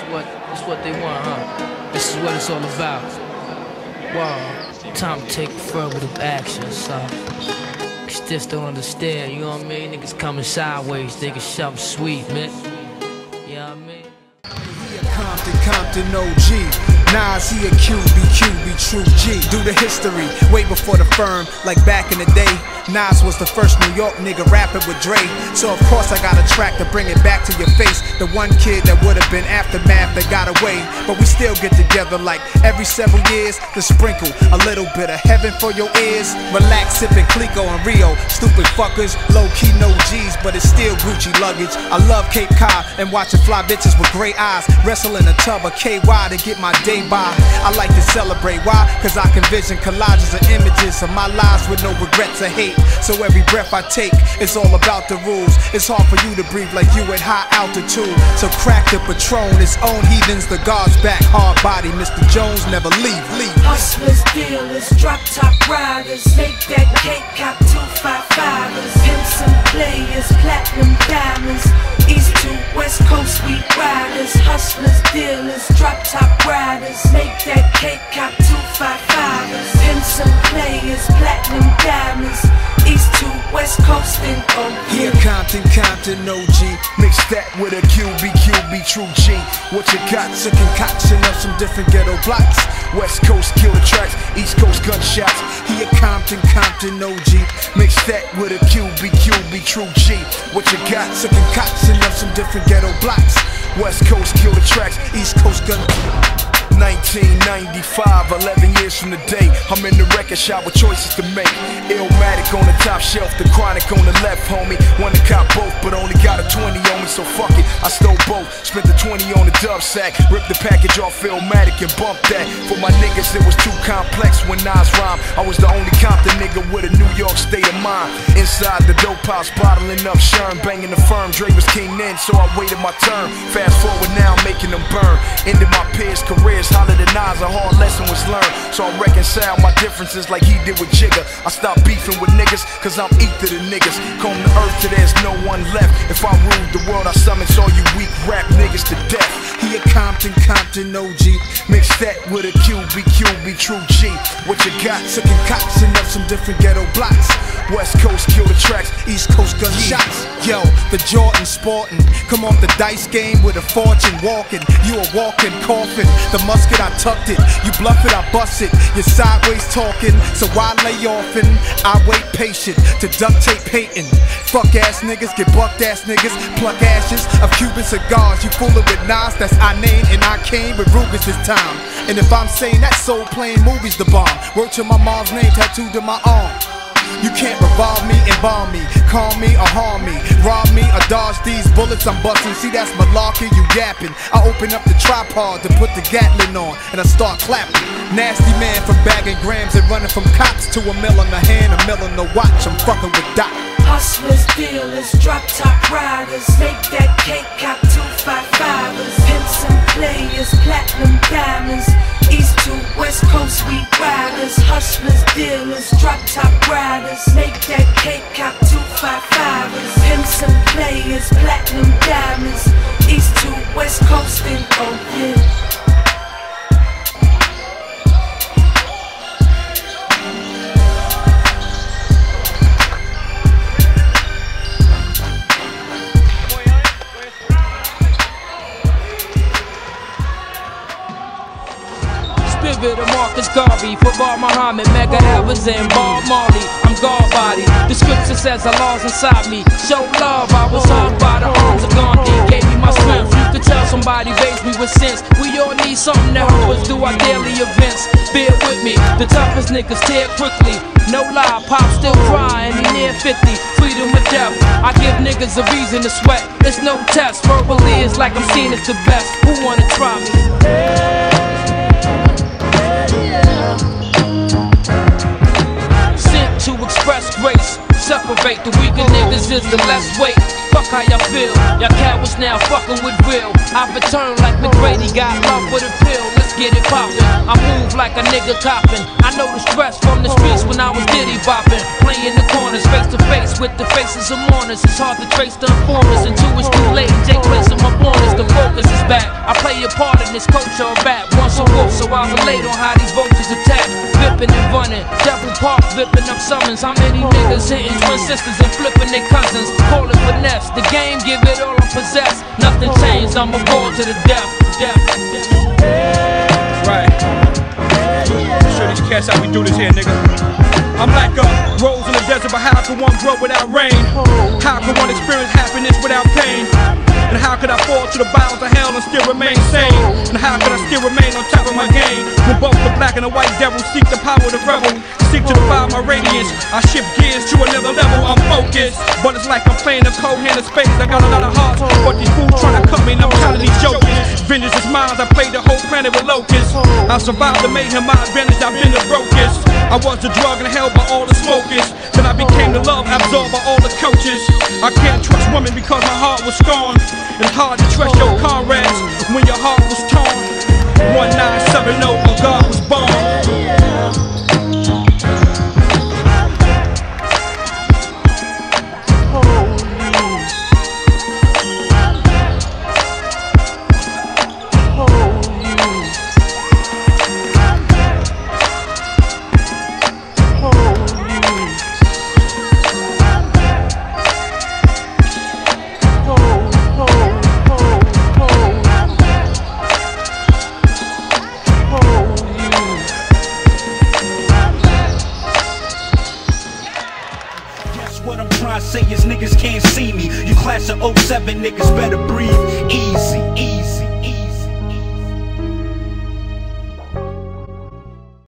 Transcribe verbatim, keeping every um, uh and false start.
what, it's what they want, huh? This is what it's all about. Wow, time to take affirmative action, son. Cause just don't understand, you know what I mean? Niggas coming sideways, thinking something sweet, man. You know what I mean? He a Compton, Compton O G. Nas, he a Q B, Q B, true G. Do the history, way before the firm, like back in the day. Nas was the first New York nigga rapping with Dre. So of course I got a track to bring it back to your face. The one kid that would've been aftermath that got away. But we still get together like every several years to sprinkle a little bit of heaven for your ears. Relax, sipping Clico and Rio. Stupid fuckers, low-key no G's, but it's still Gucci luggage. I love Cape Cod and watching fly bitches with gray eyes wrestle in a tub of K Y to get my day by. I like to celebrate, why? Cause I can vision collages of images of my lives with no regrets or hate. So every breath I take, it's all about the rules. It's hard for you to breathe like you at high altitude. So crack the Patron, its own heathens, the guards back, hard body. Mister Jones never leave, leave. Hustlers, dealers, drop top riders, make that cake, cop two five fivers. Pimps and players, platinum diamonds, east to west coast sweet riders. Hustlers, dealers, drop top riders, make that cake, cop two five fivers. Pimps and players, platinum diamonds, east to west coast and oh yeah. Compton, Compton O G, mix that with a Q B, Q B, true G. What you got? A concoction of some different ghetto blocks. West Coast kill the tracks, East Coast gunshots. He a Compton, Compton O G, mix that with a Q B, Q B, true G. What you got? A concoction of some different ghetto blocks. West Coast kill the tracks, East Coast gun. nineteen ninety-five, eleven years from the day, I'm in the record shop with choices to make. Illmatic on the top shelf, the Chronic on the left, homie. Wanna cop both, but only got a twenty on me, so fuck it, I stole both. Spent the twenty on the dub sack, ripped the package off Illmatic and bumped that. For my niggas, it was too complex when Nas rhymed. I was the only Compton nigga with a New York state of mind. Inside the dope house, bottling up Sherm, banging the firm. Dre was king then, so I waited my turn. Fast forward now, making them burn. Ended my peers' careers. Holler than Nas, a hard lesson was learned. So I reconcile my differences like he did with Jigga. I stopped beefing with niggas, cause I'm ether than niggas. Comb the earth till there's no one left. If I ruled the world, I summons all you weak rap niggas to death. He a Compton, Compton O G, mix that with a Q B, Q B, true G. What you got? A concoction of some different ghetto blocks. West Coast kill the tracks, East Coast gunshots. Yo, the Jordan sporting, come off the dice game with a fortune walking. You a walking coffin, the musket I tucked it, you bluff it I bust it. You're sideways talking, so I lay offin'. I wait patient to duct tape hating. Fuck ass niggas, get bucked ass niggas, pluck ashes of Cuban cigars. You foolin' with Nas, that's I name, and I came with Rugers this time. And if I'm saying that soul playing movies the bomb, word to my mom's name tattooed to my arm. You can't revolve me, embalm me, call me or harm me, rob me or dodge these bullets I'm busting. See, that's malarkey, you yapping. I open up the tripod to put the Gatlin on, and I start clapping. Nasty man from bagging grams and running from cops to a mill on the hand, a mill on the watch. I'm fucking with Doc. Hustlers, dealers, drop top riders, make that cake, cop two five fivers. Pimps and players, platinum diamonds, east to west coast sweet riders. Hustlers, dealers, drop top riders, make that cake, cop two five fivers. Pimps and players, platinum diamonds, east to west coast and oh yeah. Pivot of Marcus Garvey, football Muhammad, Mega Evans and Bob Marley. I'm God body. The scripture says Allah's inside me. Show love, I was hung by the arms of Gandhi. Gave me my strength. You could tell somebody raised me with sense. We all need something to help us do our daily events. Bear with me, the toughest niggas tear quickly. No lie, Pop still crying, he near fifty. Freedom or death, I give niggas a reason to sweat. It's no test, verbally it's like I'm seen as the best. Who wanna try me? To express grace, separate the weaker niggas is the less weight. Fuck how y'all feel, y'all cowards now fucking with real. I've returned like McGrady, got love for the pill. Let's get it poppin'. I move like a nigga coppin'. I know the stress from the streets when I was diddy boppin'. Playing the corners, face to face with the faces of mourners. It's hard to trace the informers until it's too late. Jake placing my corners, the focus is back. I play a a part in this culture of rap. Once a wolf, so I relate on how these vultures attack. Vippin' and running, Devil Park vippin' up summons. How many niggas hitting twin sisters and flipping their cousins? Call it finesse, the game give it all I possess. Nothing changed, I'm a ball to the death. Death, death. Right. Show these cats how we do this here, nigga. I'm like a rose in the desert, but how can one grow without rain? How can one experience happiness without pain? And how could I fall to the bowels of hell and still remain sane? And how could I still remain on top of my game? When both the black and the white devils seek the power of the rebel, seek to divide my radiance, I shift gears to another level, I'm focused. But it's like I'm playing a cold hand of spades. I got a lot of hearts, but these fools trying to cut me and I'm telling these jokers. Vengeance is mine, I played the whole planet with locusts. I survived the mayhem, my advantage, I've been the brokest. I was the drug and held by all the smokers. Then I became the love absorbed by all the coaches. I can't trust women because my heart was scorned. It's hard to trust your comrades when your heart was torn. one nine seven oh, when God was born. What I'm trying to say is niggas can't see me. You class of oh seven niggas better breathe easy, easy.